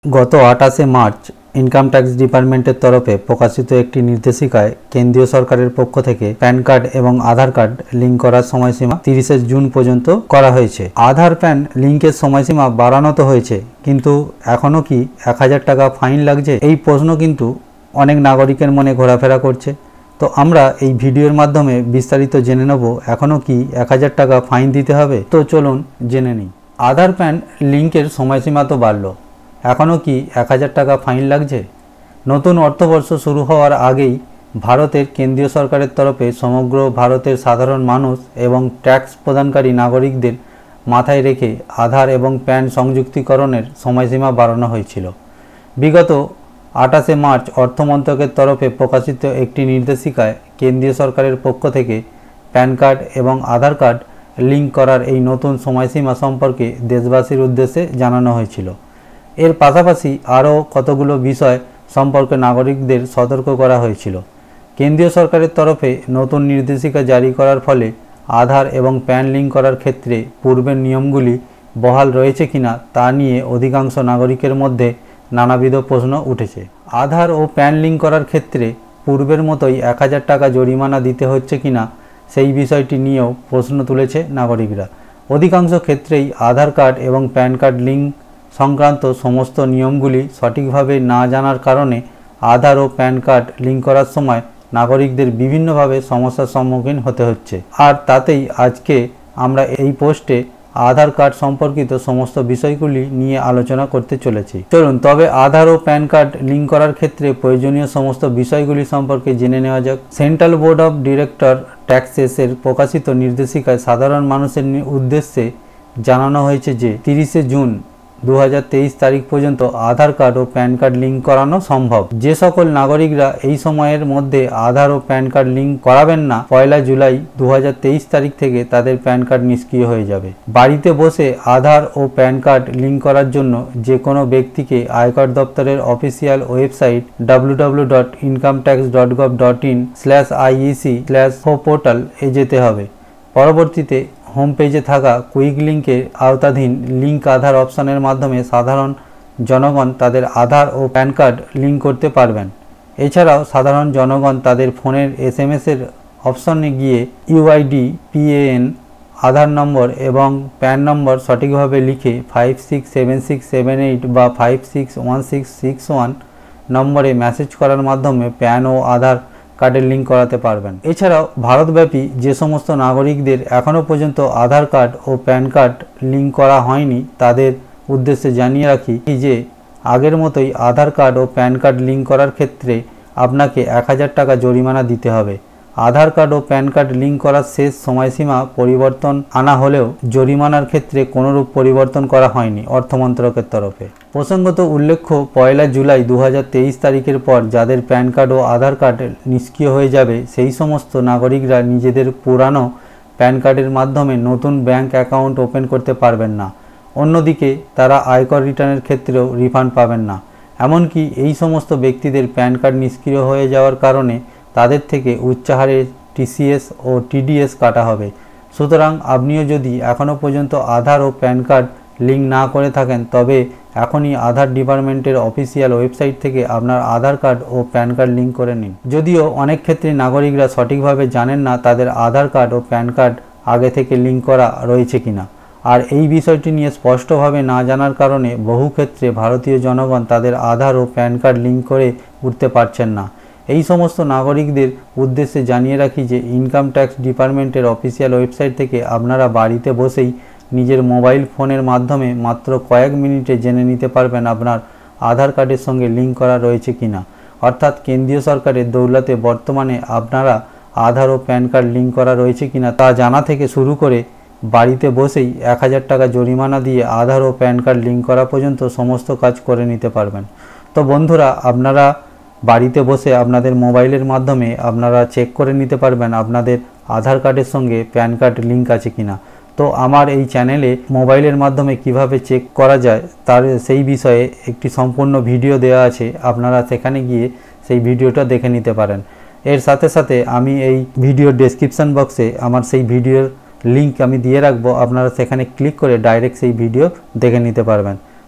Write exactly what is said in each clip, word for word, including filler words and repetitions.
গত আঠাশে March income tax ডিপার্টমেন্টের তরফে প্রকাশিত একটি নির্দেশিকায় কেন্দ্রীয় সরকারের পক্ষ থেকে প্যান কার্ড এবং আধার কার্ড লিঙ্ক করার সময়সীমা তিরিশে জুন পর্যন্ত করা হয়েছে। আধার প্যান লিঙ্কের সময়সীমা বাড়ানো তো হয়েছে, কিন্তু এখনও কি এক হাজার টাকা ফাইন লাগছে? এই প্রশ্ন কিন্তু অনেক নাগরিকের মনে ঘোরাফেরা করছে। তো আমরা এই ভিডিওর মাধ্যমে বিস্তারিত জেনে নেব এখনও কি এক হাজার টাকা ফাইন দিতে হবে। তো চলুন জেনে নিই। আধার প্যান লিঙ্কের সময়সীমা তো বাড়লো, এখনও কি এক হাজার টাকা ফাইন লাগছে? নতুন অর্থবর্ষ শুরু হওয়ার আগেই ভারতের কেন্দ্রীয় সরকারের তরফে সমগ্র ভারতের সাধারণ মানুষ এবং ট্যাক্স প্রদানকারী নাগরিকদের মাথায় রেখে আধার এবং প্যান সংযুক্তিকরণের সময়সীমা বাড়ানো হয়েছিল। বিগত আঠাশে মার্চ অর্থমন্ত্রকের তরফে প্রকাশিত একটি নির্দেশিকায় কেন্দ্রীয় সরকারের পক্ষ থেকে প্যান কার্ড এবং আধার কার্ড লিঙ্ক করার এই নতুন সময়সীমা সম্পর্কে দেশবাসীর উদ্দেশ্যে জানানো হয়েছিল। এর পাশাপাশি আরও কতগুলো বিষয় সম্পর্কে নাগরিকদের সতর্ক করা হয়েছিল। কেন্দ্রীয় সরকারের তরফে নতুন নির্দেশিকা জারি করার ফলে আধার এবং প্যান লিঙ্ক করার ক্ষেত্রে পূর্বের নিয়মগুলি বহাল রয়েছে কিনা তা নিয়ে অধিকাংশ নাগরিকের মধ্যে নানাবিধ প্রশ্ন উঠেছে। আধার ও প্যান লিঙ্ক করার ক্ষেত্রে পূর্বের মতোই এক হাজার টাকা জরিমানা দিতে হচ্ছে কিনা সেই বিষয়টি নিয়েও প্রশ্ন তুলেছে নাগরিকরা। অধিকাংশ ক্ষেত্রেই আধার কার্ড এবং প্যান কার্ড লিঙ্ক সংক্রান্ত সমস্ত নিয়মগুলি সঠিকভাবে না জানার কারণে আধার ও প্যান কার্ড লিঙ্ক করার সময় নাগরিকদের বিভিন্নভাবে সমস্যার সম্মুখীন হতে হচ্ছে। আর তাতেই আজকে আমরা এই পোস্টে আধার কার্ড সম্পর্কিত সমস্ত বিষয়গুলি নিয়ে আলোচনা করতে চলেছি। চলুন তবে আধার ও প্যান কার্ড লিঙ্ক করার ক্ষেত্রে প্রয়োজনীয় সমস্ত বিষয়গুলি সম্পর্কে জেনে নেওয়া যাক। সেন্ট্রাল বোর্ড অফ ডিরেক্টর ট্যাক্সেসের প্রকাশিত নির্দেশিকায় সাধারণ মানুষের উদ্দেশ্যে জানানো হয়েছে যে তিরিশে জুন দু হাজার তেইশ তারিখ পর্যন্ত আধার কার্ড ও প্যান কার্ড লিঙ্ক করানো সম্ভব। যে সকল নাগরিকরা এই সময়ের মধ্যে আধার ও প্যান কার্ড লিঙ্ক করাবেন না, পয়লা জুলাই দু হাজার তেইশ তারিখ থেকে তাদের প্যান কার্ড নিষ্ক্রিয় হয়ে যাবে। বাড়িতে বসে আধার ও প্যান কার্ড লিঙ্ক করার জন্য যে কোনো ব্যক্তিকে আয়কর দপ্তরের official website W W W dot income tax dot gov dot in slash IEC slash portal এ যেতে হবে। পরবর্তীতে হোম পেজে থাকা কুইক লিঙ্কের আওতাধীন লিঙ্ক আধার অপশনের মাধ্যমে সাধারণ জনগণ তাদের আধার ও প্যান কার্ড লিঙ্ক করতে পারবেন। এছাড়াও সাধারণ জনগণ তাদের ফোনের এস এম এসের অপশনে গিয়ে ইউআইডি, পিএএন, আধার নম্বর এবং প্যান নম্বর সঠিকভাবে লিখে five six seven six seven eight বা five six one six six one নম্বরে মেসেজ করার মাধ্যমে প্যান ও আধার কার্ডের লিঙ্ক করাতে পারবেন। এছাড়াও ভারতব্যাপী যে সমস্ত নাগরিকদের এখনও পর্যন্ত আধার কার্ড ও প্যান কার্ড লিঙ্ক করা হয়নি তাদের উদ্দেশ্যে জানিয়ে রাখি যে আগের মতোই আধার কার্ড ও প্যান কার্ড লিঙ্ক করার ক্ষেত্রে আপনাকে এক হাজার টাকা জরিমানা দিতে হবে। আধার কার্ড ও প্যান কার্ড লিঙ্ক করার শেষ সময়সীমা পরিবর্তন আনা হলেও জরিমানার ক্ষেত্রে কোনোরূপ পরিবর্তন করা হয়নি অর্থমন্ত্রকের তরফে। প্রসঙ্গত উল্লেখ্য, পয়লা জুলাই দু হাজার তেইশ তারিখের পর যাদের প্যান কার্ড ও আধার কার্ড নিষ্ক্রিয় হয়ে যাবে সেই সমস্ত নাগরিকরা নিজেদের পুরানো প্যান কার্ডের মাধ্যমে নতুন ব্যাংক অ্যাকাউন্ট ওপেন করতে পারবেন না। অন্যদিকে তারা আয়কর রিটার্নের ক্ষেত্রেও রিফান্ড পাবেন না। এমনকি এই সমস্ত ব্যক্তিদের প্যান কার্ড নিষ্ক্রিয় হয়ে যাওয়ার কারণে তাদের থেকে উচ্চহারে টিসিএস ও টিডিএস কাটা হবে। সুতরাং আপনিও যদি এখনও পর্যন্ত আধার ও প্যান কার্ড লিঙ্ক না করে থাকেন তবে এখনই আধার ডিপার্টমেন্টের অফিসিয়াল ওয়েবসাইট থেকে আপনার আধার কার্ড ও প্যান কার্ড লিঙ্ক করে নিন। যদিও অনেক ক্ষেত্রে নাগরিকরা সঠিকভাবে জানেন না তাদের আধার কার্ড ও প্যান কার্ড আগে থেকে লিঙ্ক করা রয়েছে কিনা, আর এই বিষয়টি নিয়ে স্পষ্টভাবে না জানার কারণে বহু ক্ষেত্রে ভারতীয় জনগণ তাদের আধার ও প্যান কার্ড লিঙ্ক করে উঠতে পারছেন না। এই সমস্ত নাগরিকদের উদ্দেশ্যে জানিয়ে রাখি যে ইনকাম ট্যাক্স ডিপার্টমেন্টের অফিসিয়াল ওয়েবসাইট থেকে আপনারা বাড়িতে বসেই নিজের মোবাইল ফোনের মাধ্যমে মাত্র কয়েক মিনিটে জেনে নিতে পারবেন আপনার আধার কার্ডের সঙ্গে লিঙ্ক করা রয়েছে কিনা। অর্থাৎ কেন্দ্রীয় সরকারের দৌলতে বর্তমানে আপনারা আধার ও প্যান কার্ড লিঙ্ক করা রয়েছে কিনা তা জানা থেকে শুরু করে বাড়িতে বসেই এক হাজার টাকা জরিমানা দিয়ে আধার ও প্যান কার্ড লিঙ্ক করা পর্যন্ত সমস্ত কাজ করে নিতে পারবেন। তো বন্ধুরা, আপনারা বাড়িতে বসে আপনাদের মোবাইলের মাধ্যমে আপনারা চেক করে নিতে পারবেন আপনাদের আধার কার্ডের সঙ্গে প্যান কার্ড লিঙ্ক আছে কিনা। তো আমার এই চ্যানেলে মোবাইলের মাধ্যমে কিভাবে চেক করা যায় তার সেই বিষয়ে একটি সম্পূর্ণ ভিডিও দেওয়া আছে, আপনারা সেখানে গিয়ে সেই ভিডিওটা দেখে নিতে পারেন। এর সাথে সাথে আমি এই ভিডিওর ডেসক্রিপশন বক্সে আমার সেই ভিডিওর লিঙ্ক আমি দিয়ে রাখবো, আপনারা সেখানে ক্লিক করে ডাইরেক্ট সেই ভিডিও দেখে নিতে পারবেন।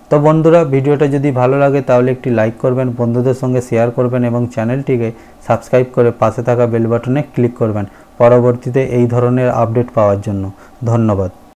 তো বন্ধুরা, ভিডিওটা যদি ভালো লাগে তাহলে একটি লাইক করবেন, বন্ধুদের সঙ্গে শেয়ার করবেন এবং চ্যানেলটিকে সাবস্ক্রাইব করে পাশে থাকা বেল বাটনে ক্লিক করবেন পরবর্তীতে এই ধরনের আপডেট পাওয়ার জন্য। ধন্যবাদ।